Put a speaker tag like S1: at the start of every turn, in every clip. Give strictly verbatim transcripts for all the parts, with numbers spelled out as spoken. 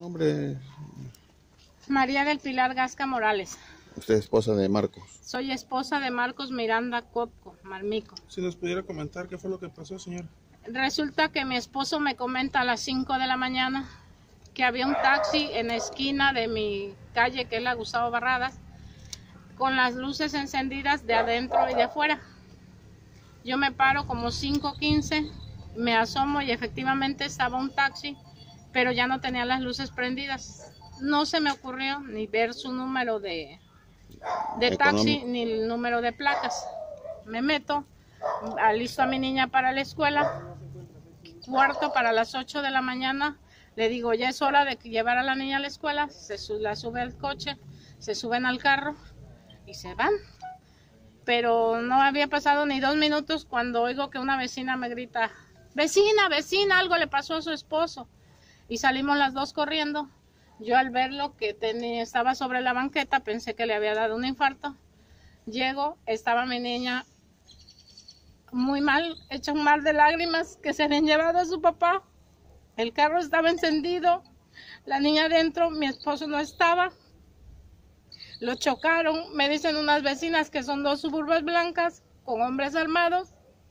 S1: Nombre.
S2: María del Pilar Gasca Morales.
S1: Usted es esposa de Marcos.
S2: Soy esposa de Marcos Miranda Copco, Marmico.
S3: Si nos pudiera comentar qué fue lo que pasó, señora.
S2: Resulta que mi esposo me comenta a las cinco de la mañana que había un taxi en la esquina de mi calle, que es la Gustavo Barradas, con las luces encendidas de adentro y de afuera. Yo me paro como cinco quince, me asomo y efectivamente estaba un taxi, pero ya no tenía las luces prendidas. No se me ocurrió ni ver su número de, de taxi ni el número de placas. Me meto, alisto a mi niña para la escuela, cuarto para las ocho de la mañana, le digo ya es hora de llevar a la niña a la escuela, se la sube al coche, se suben al carro y se van. Pero no había pasado ni dos minutos cuando oigo que una vecina me grita, vecina, vecina, algo le pasó a su esposo. Y salimos las dos corriendo. Yo al verlo que tenía, estaba sobre la banqueta, pensé que le había dado un infarto. Llego, estaba mi niña muy mal, hecha un mar de lágrimas, que se habían llevado a su papá. El carro estaba encendido, la niña adentro, mi esposo no estaba. Lo chocaron, me dicen unas vecinas que son dos Suburbas blancas con hombres armados.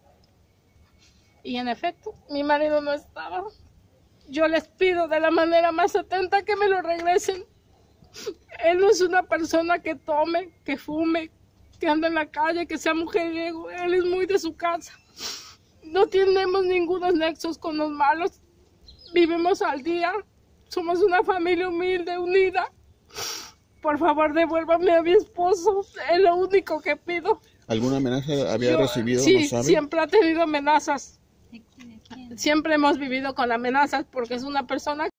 S2: Y en efecto, mi marido no estaba. Yo les pido de la manera más atenta que me lo regresen. Él no es una persona que tome, que fume, que anda en la calle, que sea mujeriego. Él es muy de su casa. No tenemos ningunos nexos con los malos. Vivimos al día. Somos una familia humilde, unida. Por favor, devuélvame a mi esposo. Es lo único que pido.
S1: ¿Alguna amenaza había
S2: Yo,
S1: recibido?
S2: Sí,
S1: ¿no sabe?
S2: Siempre ha tenido amenazas. Siempre hemos vivido con amenazas porque es una persona